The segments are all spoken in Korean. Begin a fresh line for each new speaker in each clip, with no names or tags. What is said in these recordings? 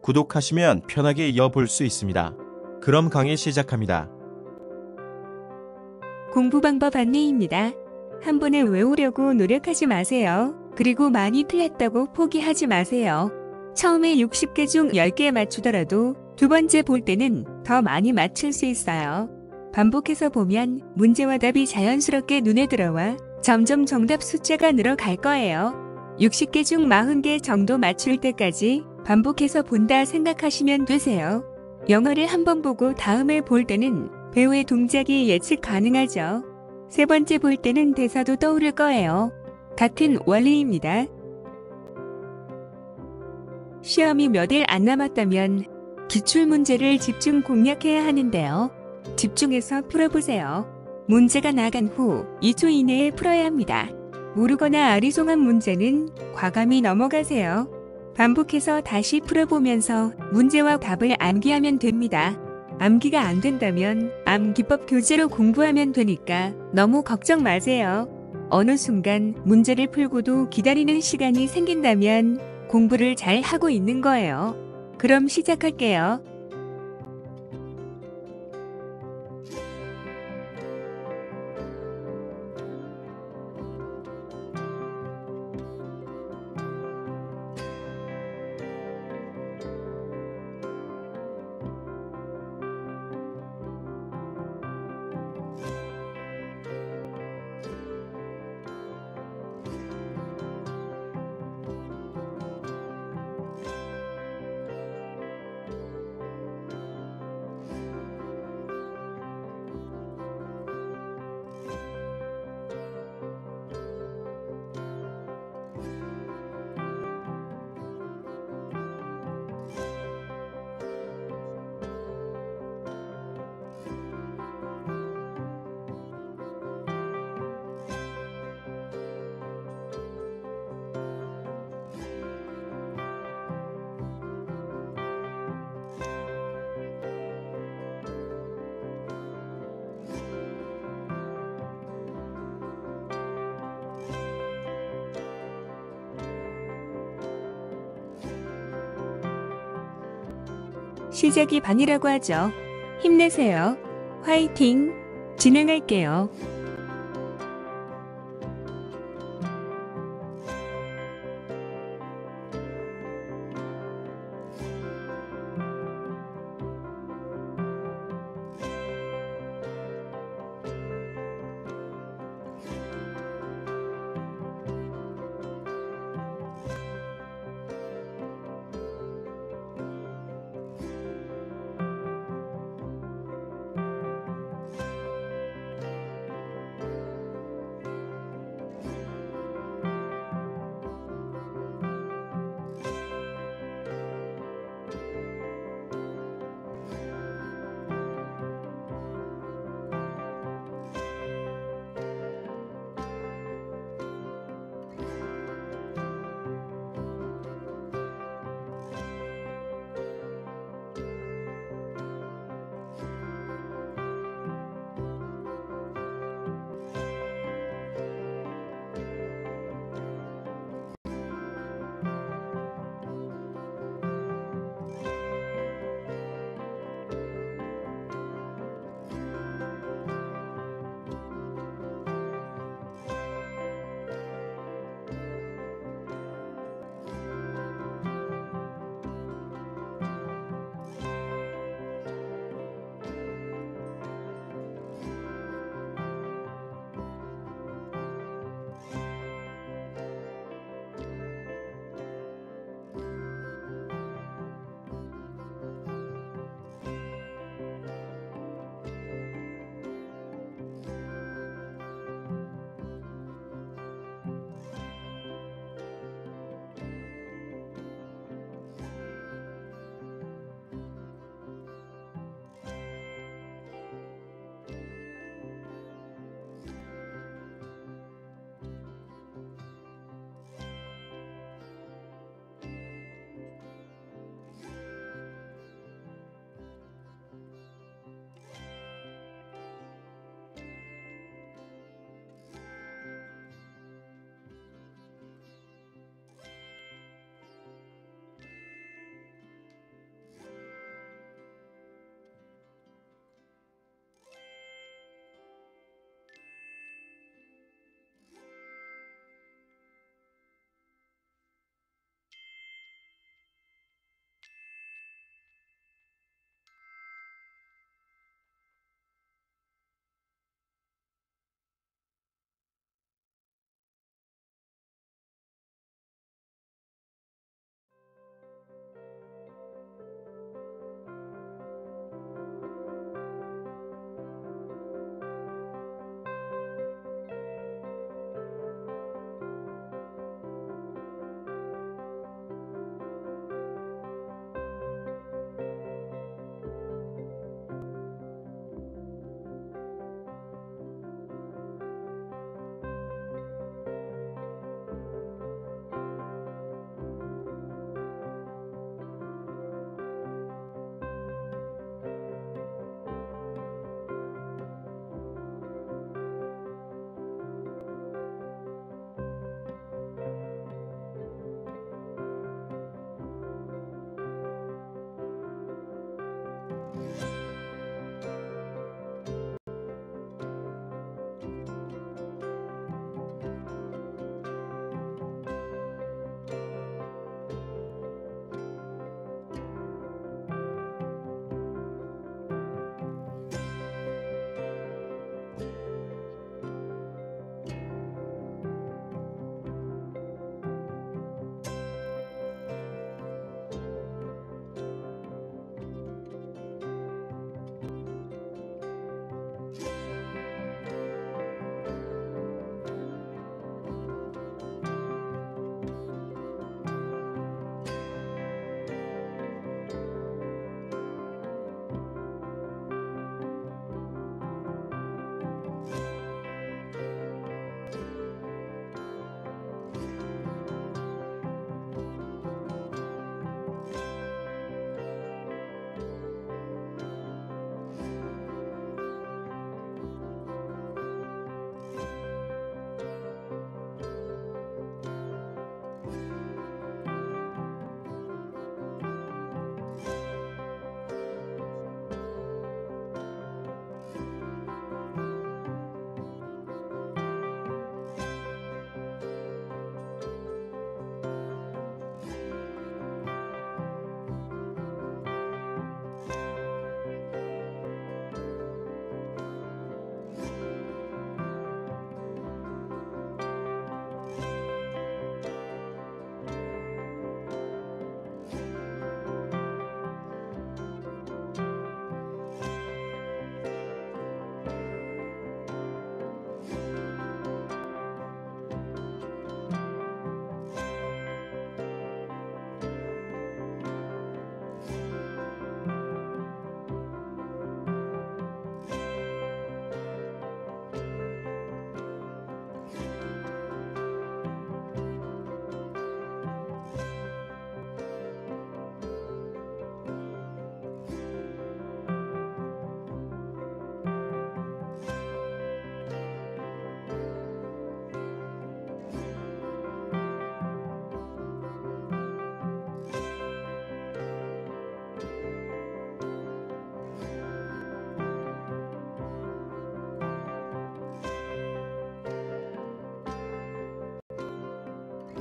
구독하시면 편하게 이어볼 수 있습니다. 그럼 강의 시작합니다.
공부 방법 안내입니다. 한 번에 외우려고 노력하지 마세요. 그리고 많이 틀렸다고 포기하지 마세요. 처음에 60개 중 10개 맞추더라도 두 번째 볼 때는 더 많이 맞출 수 있어요. 반복해서 보면 문제와 답이 자연스럽게 눈에 들어와 점점 정답 숫자가 늘어갈 거예요. 60개 중 40개 정도 맞출 때까지 반복해서 본다 생각하시면 되세요. 영화를 한 번 보고 다음에 볼 때는 배우의 동작이 예측 가능하죠. 세 번째 볼 때는 대사도 떠오를 거예요. 같은 원리입니다. 시험이 몇 일 안 남았다면 기출문제를 집중 공략해야 하는데요. 집중해서 풀어보세요. 문제가 나간 후 2초 이내에 풀어야 합니다. 모르거나 아리송한 문제는 과감히 넘어가세요. 반복해서 다시 풀어보면서 문제와 답을 암기하면 됩니다. 암기가 안 된다면 암기법 교재로 공부하면 되니까 너무 걱정 마세요. 어느 순간 문제를 풀고도 기다리는 시간이 생긴다면 공부를 잘 하고 있는 거예요. 그럼 시작할게요. 시작이 반이라고 하죠. 힘내세요. 화이팅! 진행할게요.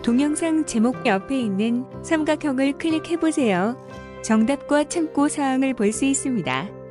동영상 제목 옆에 있는 삼각형을 클릭해보세요. 정답과 참고 사항을 볼 수 있습니다.